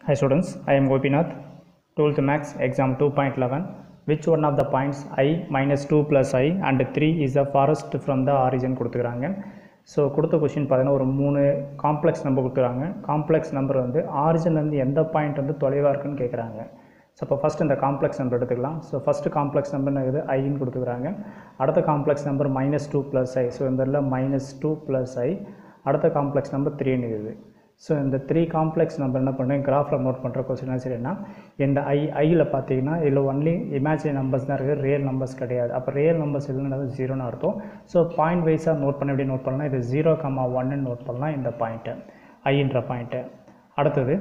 Hi students, I am Gopinath, 12th Max exam 2.11. Which one of the points I minus 2 plus I and 3 is the farthest from the origin கொடுத்துக்கிறாங்க. So கொடுத்த question பார்த்தீங்கன்னா ஒரு 3 complex number கொடுத்துக்கிறாங்க. Complex number வந்து ஆரிஜின்லேருந்து எந்த point வந்து தொலைவாக இருக்குன்னு கேட்குறாங்க. ஸோ இப்போ ஃபஸ்ட் இந்த காம்ப்ளெக்ஸ் நம்பர் எடுத்துக்கலாம். ஸோ ஃபஸ்ட்டு காம்ப்ளெக்ஸ் நம்பர் இருக்குது ஐன்னு கொடுத்துக்கிறாங்க. அடுத்த complex number minus 2 plus I. So இந்த இடத்துல minus 2 plus I. அடுத்த காம்ப்ளெக்ஸ் நம்பர் 3 இருக்குது. ஸோ இந்த 3 காம்ப்ளெக்ஸ் நம்பர் என்ன பண்ணுறேன் கிராஃபில் நோட் பண்ணுற கொஸ்டின் என்ன சரின்னா இந்த ஐயில் பார்த்தீங்கன்னா இதில் ஒன்லி இமேஜினரி நம்பர்ஸ் தான் இருக்குது, ரியல் நம்பர்ஸ் கிடையாது. அப்போ ரியல் நம்பர்ஸ் இல்லைன்னா ஜீரோன்னு அர்த்தம். ஸோ பாயிண்ட் வைஸாக நோட் பண்ண எப்படி நோட் பண்ணலாம், இது 0,1ன்னு நோட் பண்ணலாம் இந்த பாயிண்ட்டை, ஐன்ற பாயிண்ட்டை. அடுத்தது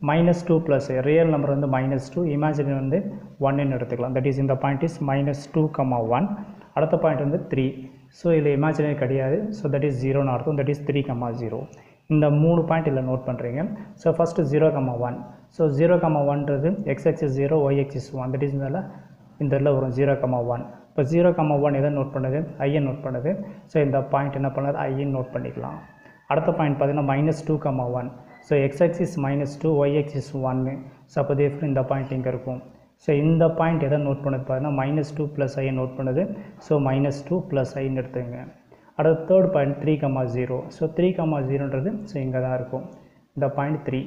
-2 ப்ளஸ் ரியல் நம்பர் வந்து -2, இமேஜினரி வந்து 1ன்னு எடுத்துக்கலாம். தட் இஸ் இந்த பாயிண்ட் இஸ் -2,1. அடுத்த பாயிண்ட் வந்து 3. ஸோ இதில் இமேஜினரி கிடையாது. ஸோ தட் இஸ் 0ன்னு அர்த்தம். That is 3,0. இந்த 3 பாயிண்ட் இதில் நோட் பண்ணுறீங்க. So first 0,1. ஸோ 0,1ன்றது x axis 0, y axis 1. That is இந்த இடத்துல வரும் 0,1. இப்போ 0,1 எதை நோட் பண்ணுது, ஐயை நோட் பண்ணுது. ஸோ இந்த பாயிண்ட் என்ன பண்ணாது, ஐன்னு நோட் பண்ணிக்கலாம். அடுத்த பாயிண்ட் பார்த்தீங்கன்னா -2,1. So x axis -2, y axis 1. So அப்போ இந்த பாயிண்ட் இங்கே இருக்கும். ஸோ இந்த பாயிண்ட் எதை நோட் பண்ணுது பார்த்தீங்கன்னா -2 ப்ளஸ் ஐயை நோட் பண்ணுது. ஸோ -2 ப்ளஸ் ஐன்னு எடுத்துங்க. அடுத்த தேர்ட் பாயிண்ட் 3,0. ஸோ 3,0ன்றது ஸோ இங்கே தான் இருக்கும். இந்த பாயிண்ட் 3.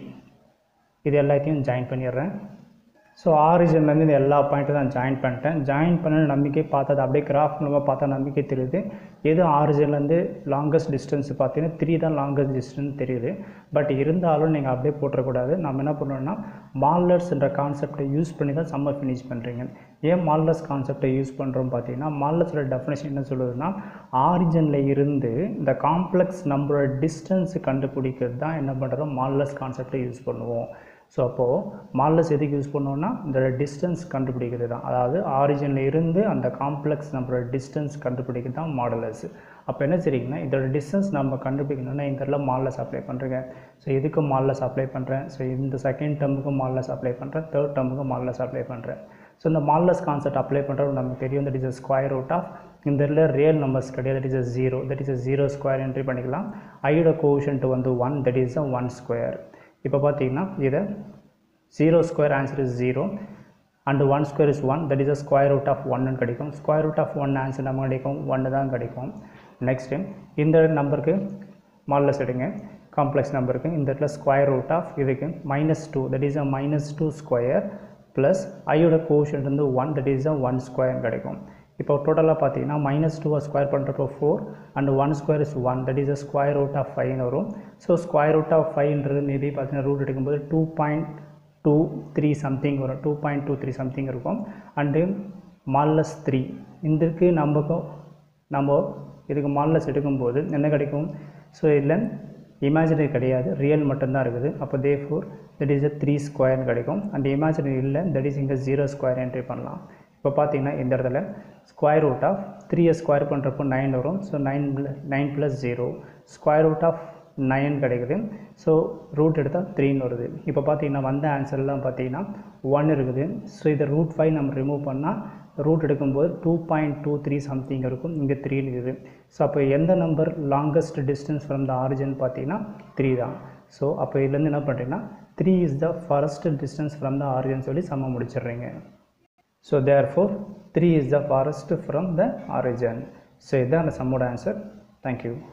இது எல்லாத்தையும் ஜாயின் பண்ணிடுறேன். ஸோ ஆரிஜின்லேருந்து இந்த எல்லா பாயிண்ட்டும் நான் ஜாயின் பண்ணிட்டேன். ஜாயின் பண்ண நம்பிக்கை பார்த்தது அப்படியே கிராஃப் மூலமாக பார்த்தா நம்பிக்கை தெரியுது. எது ஆரிஜின்லேருந்து லாங்கஸ்ட் டிஸ்டன்ஸ் பார்த்தீங்கன்னா 3 தான் லாங்கஸ்ட் டிஸ்டன்ஸ் தெரியுது. பட் இருந்தாலும் நீங்கள் அப்படியே போட்டுறக்கூடாது. நம்ம என்ன பண்ணோம்னா மால்லர்ஸ்ன்ற கான்செப்டை யூஸ் பண்ணி தான் சம்மர் ஃபினிஷ் பண்ணுறீங்க. ஏன் மால்லர்ஸ் கான்செப்டை யூஸ் பண்ணுறோம் பார்த்தீங்கன்னா மால்லர்ஸோட டெஃபினேஷன் என்ன சொல்லுதுன்னா ஆரிஜினில் இருந்து இந்த காம்ப்ளெக்ஸ் நம்பரோட டிஸ்டன்ஸ் கண்டுபிடிக்கிறது தான் என்ன பண்ணுறோம் மால்லர்ஸ் கான்செப்டை யூஸ் பண்ணுவோம். ஸோ அப்போது மால்லஸ் எதுக்கு யூஸ் பண்ணோன்னா இந்த டிஸ்டன்ஸ் கண்டுபிடிக்கிறது தான், அதாவது ஆரிஜினில் இருந்து அந்த காம்ப்ளெக்ஸ் நம்பரோட டிஸ்டன்ஸ் கண்டுபிடிக்கிறது தான் மாடலஸ். அப்போ என்ன சரிங்கன்னா இதோட டிஸ்டன்ஸ் நம்ம கண்டுபிடிக்கணும்னா இந்த இடத்துல மால்லஸ் அப்ளை பண்ணுறேங்க. ஸோ இதுக்கும் மால்லஸ் அப்ளை பண்ணுறேன். ஸோ இந்த செகண்ட் டேர்முக்கும் மால்லஸ் அப்ளை பண்ணுறேன், தேர்ட் டேர்முக்கும் மால்லஸ் அப்ளை பண்ணுறேன். ஸோ இந்த மால்லஸ் கான்செப்ட் அப்ளை பண்ணுறது நமக்கு தெரியும். That is a square root of இந்த இடத்துல ரியல் நம்பர்ஸ் கிடையாது. That is 0. That is 0 square entry பண்ணிக்கலாம். ஐயோட கோஷன்ட் வந்து 1. That is 1 square. இப்போ பார்த்தீங்கன்னா இதை 0 square answer is 0 and 1 square is 1. That is a square root of 1ன்னு கிடைக்கும். ஸ்கொயர் ரூட் ஆஃப் 1 ஆன்சர் நம்ம கிடைக்கும் 1 தான் கிடைக்கும். நெக்ஸ்ட்டு இந்த நம்பருக்கு மால்லஸ் எடுங்க, காம்ப்ளெக்ஸ் நம்பருக்கு இந்த இடத்துல ஸ்கொயர் ரூட் ஆஃப் இதுக்கு -2. தட் இஸ் -2 ஸ்கொயர் ப்ளஸ் ஐயோட கோஷன்ட் வந்து 1. தட் இஸ் 1 ஸ்கொயர் கிடைக்கும். இப்போ டோட்டலாக பார்த்தீங்கன்னா -2 ஸ்கொயர் பண்ணுறப்போ 4 and 1 square is 1. That is square root of 5ன்னு வரும். ஸோ ஸ்கொயர் ரூட் ஆஃப் 5ன்றது மேபி பார்த்தீங்கன்னா ரூட் எடுக்கும்போது 2.23 சம்திங் வரும், 2.23 சம்திங் இருக்கும். அண்டு மால்லஸ் 3 இதற்கு நம்ம இதுக்கு மால்லஸ் எடுக்கும்போது என்ன கிடைக்கும், ஸோ இதில் இமேஜினரி கிடையாது, ரியல் மட்டும்தான் இருக்குது. அப்போ தேர்ஃபோர் தட் இஸ் 3 ஸ்கொயர்னு கிடைக்கும். அண்ட் இமேஜினரி இல்லை, தட் இஸ் இங்கே 0 ஸ்கொயர் என்ட்ரி பண்ணலாம். இப்போ பார்த்தீங்கன்னா இந்த இடத்துல ஸ்கொயர் ரூட் ஆஃப் 3 ஸ்கொயர் பண்ணுறப்போ 9 வரும். ஸோ 9 + 0 ஸ்கொயர் ரூட் ஆஃப் 9 கிடைக்குது. ஸோ ரூட் எடுத்தால் 3ன்னு வருது. இப்போ பார்த்தீங்கன்னா வந்த ஆன்சர்லாம் பார்த்தீங்கன்னா 1 இருக்குது. ஸோ இதை √5 நம்ம ரிமூவ் பண்ணால் ரூட் எடுக்கும்போது 2.23 சம்திங் இருக்கும். இங்கே 3 இருக்குது. ஸோ அப்போ எந்த number longest distance from the origin பார்த்தீங்கன்னா 3 தான். ஸோ அப்போ இதுலேருந்து என்ன பண்ணுறீங்கன்னா 3 is the farthest distance from the origin சொல்லி சம முடிச்சிடுறீங்க. So therefore 3 is the farthest from the origin. So இதுதான் அந்த சம்மோட ஆன்சர். Thank you.